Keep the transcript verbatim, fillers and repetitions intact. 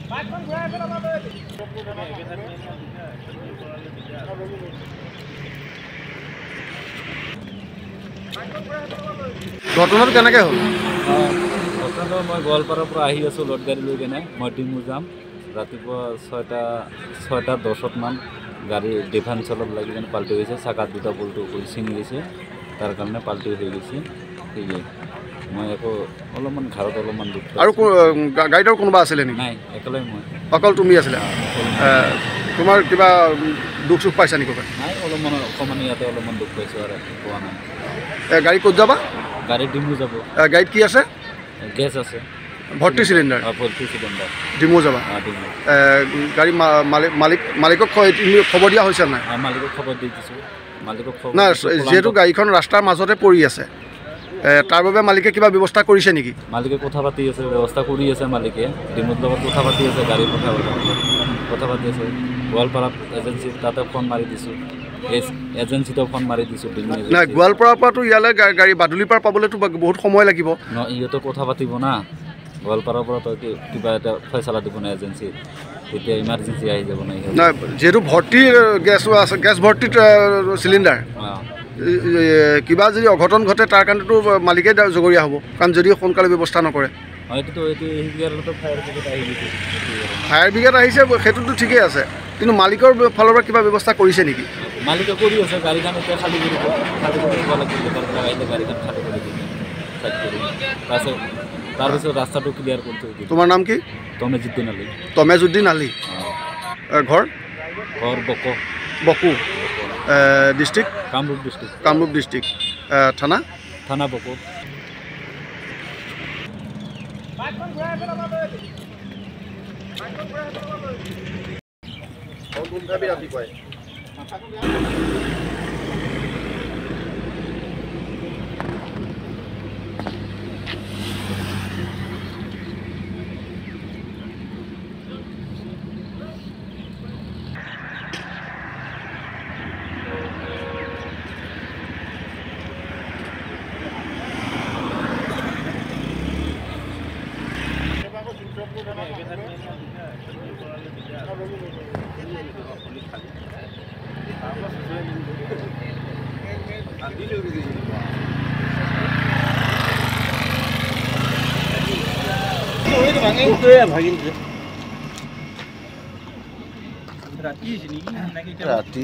ঘটনাটো কেনেকৈ হ'ল? ঘটনাটো মই গোৱালপাৰাৰ পৰা আহি আছোঁ লোড গাড়ী লৈ কেনে মই ডিমু যাম ৰাতিপুৱা ছয়টা ছয়টা দহত মান গাড়ী ডিফেন্স অলপ লাগি কেনে পাল্টি গৈছে চাকাত দুটা বলটো ছিঙি গৈছে তাৰ কাৰণে পাল্টি হৈ গৈছে সেয়ে মই একো অলপমান ঘৰত অলপমান দুখ আৰু গাড়ীটোৰ কোনোবা আছিলে নেকি? নাই একেলাই মই অকল তুমি আছিলে তোমাৰ কিবা দুখ চুখ পাইছা নেকি? নাই অলপমান অকণমান ইয়াতে অলপমান দুখ পাইছোঁ আৰু পোৱা নাই। গাড়ী ক'ত যাবা? গাড়ী ডিমু যাব। গাড়ীত কি আছে? গেছ আছে ভৰ্তি চিলিণ্ডাৰ ভৰ্তি চিলিণ্ডাৰ ডিমু যাবা। গাড়ী মালিক মালিক মালিকক খবৰ দিয়া হৈছে নাই? মালিকক খবৰ দি দিছোঁ মালিকক নাই যিহেতু গাড়ীখন ৰাস্তাৰ মাজতে পৰি আছে তাৰ বাবে মালিকে কিবা ব্যৱস্থা কৰিছে নেকি? মালিকে কথা পাতি আছে ব্যৱস্থা কৰি আছে মালিকে ডিমুৰ লগত কথা পাতি আছে গাড়ী পঠাব কথা পাতি আছে গোৱালপাৰা এজেঞ্চি তাতে ফোন মাৰি দিছোঁ এজেঞ্চিতো ফোন মাৰি দিছোঁ। নাই গোৱালপাৰাৰ পৰাতো ইয়ালৈ গাড়ী বাদুলিৰ পৰা পাবলৈতো বহুত সময় লাগিব ন ইহঁতে কথা পাতিব না গোৱালপাৰাৰ পৰা তই কিবা এটা ফয়চলা দিব না এজেঞ্চিত তেতিয়া ইমাৰ্জেঞ্চি আহি যাব না নাই যিহেতু ভৰ্তি গেছো আছে গেছ ভৰ্তি চিলিণ্ডাৰ কিবা যদি অঘটন ঘটে তাৰ কাৰণেতো মালিকে জগৰীয়া হ'ব কাৰণ যদি সোনকালে ব্যৱস্থা নকৰে। ফায়াৰ ব্ৰিগেড আহিছে সেইটোতো ঠিকেই আছে কিন্তু মালিকৰ ফালৰ পৰা কিবা ব্যৱস্থা কৰিছে নেকি? মালিকে কৰি আছে গাড়ীখন এতিয়া খালী কৰিব খালী কৰিব লাগিব আহিলে গাড়ীখন খালী কৰি দিব তাৰপিছত তাৰপিছত ৰাস্তাটো ক্লিয়াৰ কৰি থৈ দিব। তোমাৰ নাম কি? তমেজুদ্দিন আলী। তমেজুদ্দিন আলী ঘৰ ঘৰ Boko Boko district Kamrup district Kamrup district থানা থানা বকো। ৰাতি